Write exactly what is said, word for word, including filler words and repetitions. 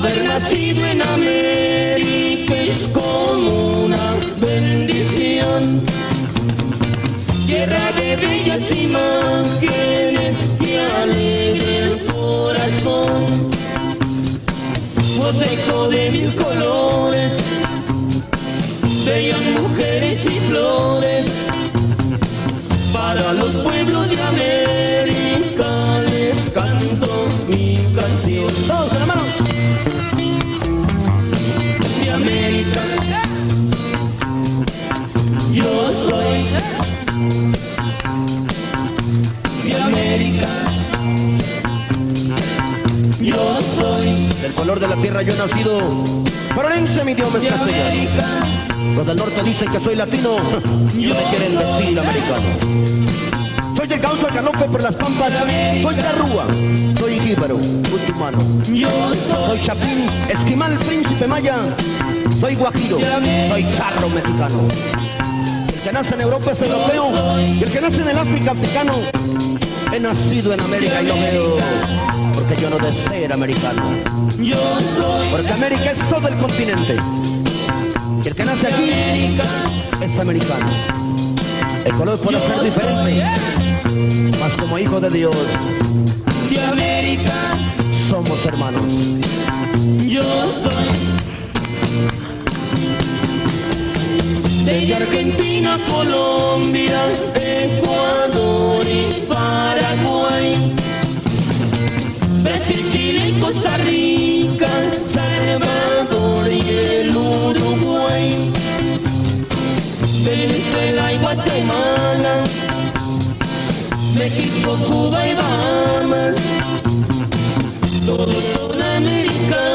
Haber nacido en América es como una bendición. Tierra de bellas imágenes que alegra el corazón. Cosecho de mil colores, bellas mujeres y flores. Para los pueblos de América les canto mi canción. Todos hermanos de América, yo soy de América, yo soy del color de la tierra yo he nacido, forense mi idioma es castellano. Los del norte dicen que soy latino, y me quieren decir americano. Soy del gaucho canope por las pampas, soy charrúa, soy jíbaro, ultimano. Soy chapín, esquimal, príncipe maya, soy guajiro, soy charro mexicano. El que nace en Europa es europeo, y el que nace en el África africano. He nacido en América y lo veo, porque yo no deseo ser americano. Porque América es todo el continente. Y el que nace aquí es americano. El color puede ser diferente, mas como hijo de Dios, de América somos hermanos. Yo soy de Argentina, Colombia, Ecuador y Paraguay, Brasil, Chile y Costa Rica, Salvador y el Uruguay, Venezuela y Guatemala, México, Cuba y Bahamas, todos son americanos.